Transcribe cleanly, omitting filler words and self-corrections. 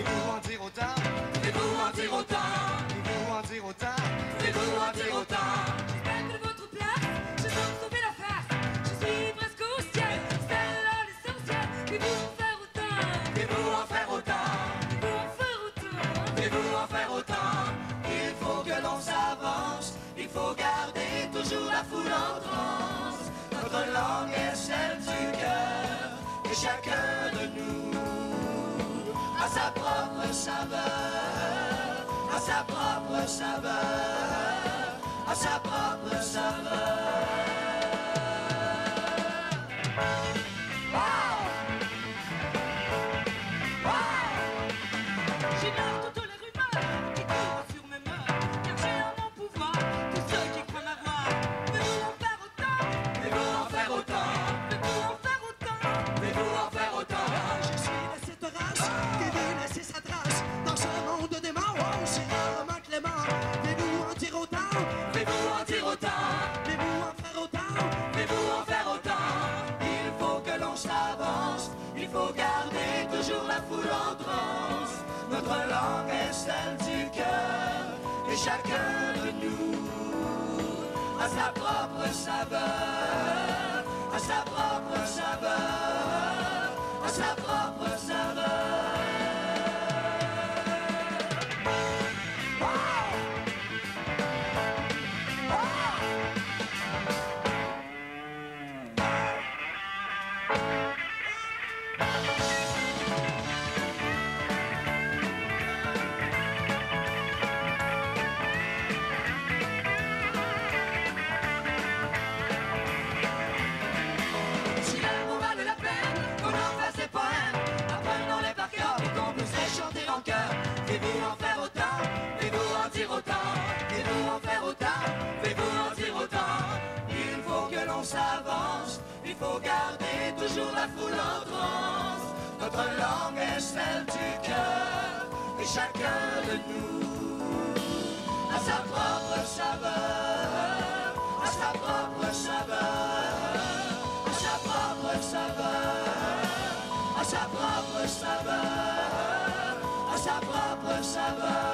Pouvez-vous en dire autant? Pouvez-vous en dire autant? Pouvez-vous en dire autant? Pouvez-vous en dire autant? J'espère que de votre place, je peux me sauver la face. Je suis presque au ciel, c'est là l'essentiel. Pouvez-vous en faire autant? Pouvez-vous en faire autant? Pouvez-vous en faire autant? Pouvez-vous en faire autant? Il faut que l'on s'avance, il faut garder toujours la foule en transe. Notre langue est celle du cœur, et chacun de nous a sa propre saveur, a sa propre saveur, a sa propre saveur. Wow! Wow! J'ignore toutes les rumeurs qui courent sur mes mœurs, car j'ai en mon pouvoir tous ceux qui croient m'avoir. Pouvez-vous en faire autant? Pouvez-vous en faire autant? Pouvez-vous en faire autant? Pouvez-vous en faire autant? Je suis de cette race qui veut laisser sa trace dans ce monde dément. Oh, c'est rarement clément. Pouvez-vous en dire autant? Pouvez-vous en dire autant? Pouvez-vous en faire autant? Pouvez-vous en faire autant? Il faut que l'on s'avance, il faut garder toujours la foule en transe. Notre langue est celle du cœur, et chacun de nous a sa propre saveur, a sa propre saveur, a sa propre saveur. Wow! Wow! Si l'amour valait la peine qu'on en fasse des poèmes, apprenons-les par cœur et qu'on puisse les chanter en chœur. Fais-vous en faire autant? Fais-vous en dire autant? Fais-vous en faire autant? Fais-vous en dire autant? Il faut que l'on s'avance, il faut garder toujours la foule en transe. Notre langue est celle du cœur, et chacun de nous a sa propre saveur, a sa propre saveur, a sa propre saveur, a sa propre saveur, a sa propre saveur.